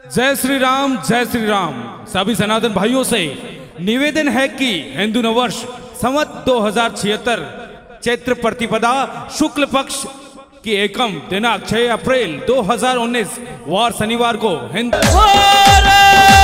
जय श्री राम, जय श्री राम। सभी सनातन भाइयों से निवेदन है कि हिंदू नववर्ष संवत 2076 चैत्र प्रतिपदा शुक्ल पक्ष की एकम दिनांक 6 अप्रैल 2019 वार शनिवार को हिंदू